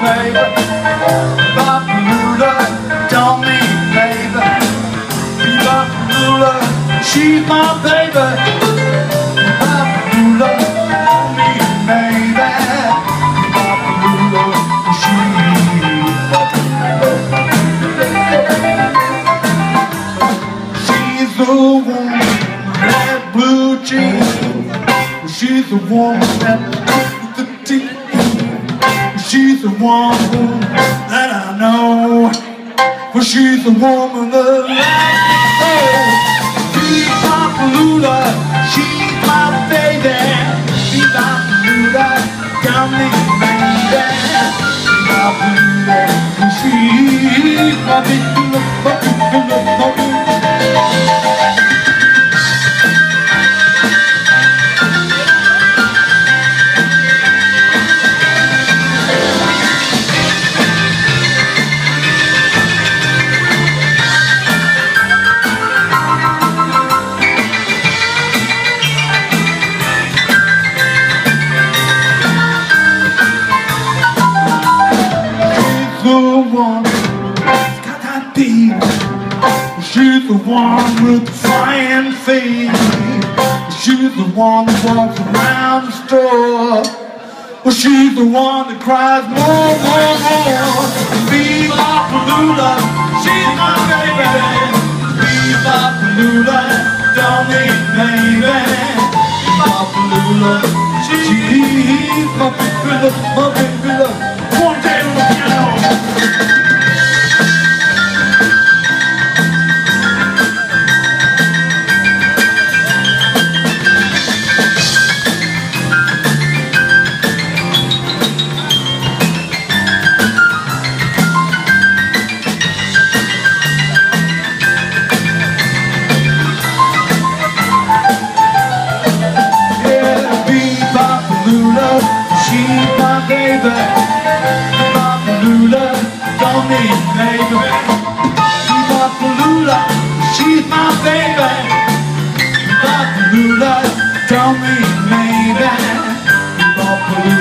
baby. Bop A Lula, don't mean baby. Bop A Lula, she's my baby. Bop A Lula, don't mean baby. Bop A Lula, she's the woman with red blue jeans. She's the woman that the teeth. She's the woman that I know. But she's the woman that I know. Bop A Lula, she's my baby. Bop A Lula, got me baby. Bop A Lula, she's my baby, my baby, my baby. She's the one with the flying feet. She's the one that walks around the store. Well, she's the one that cries more, more, more. Bop A Lula, she's my baby. Bop A Lula, don't need baby. Bop A Lula, she's my baby, my baby. One day on the piano. She's my baby. Bop A Lula, don't need baby. Bop A Lula, she's my baby. Bop A Lula, don't need baby. Bop A Lula.